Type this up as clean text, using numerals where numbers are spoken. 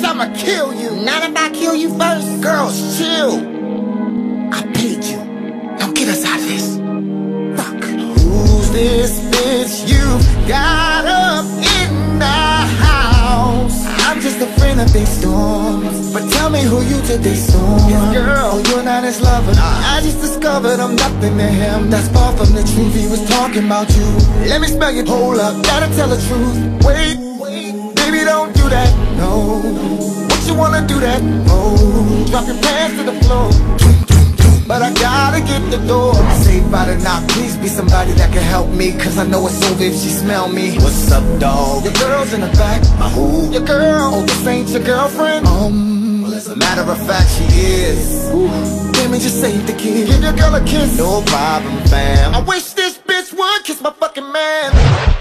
I'ma kill you. Not if I kill you first. Girls, chill. I paid you. Now get us out of this. Fuck. Who's this bitch you got up in the house? I'm just a friend of these storms, but tell me who you today storm. Yes, girl, you're not his lover. I just discovered I'm nothing to him. That's far from the truth. He was talking about you. Let me spell you. Hold up, gotta tell the truth. Wait, baby, don't do that. No, what you wanna do that? Oh, drop your pants to the floor. But I gotta get the door. Saved by the knock, please be somebody that can help me, cause I know it's over if she smell me. What's up, dog? Your girl's in the back. My who? Your girl. Oh, this ain't your girlfriend? Well, as a matter of fact, she is. Let me just save the kid. Give your girl a kiss. No problem, fam. I wish this bitch would kiss my fucking man.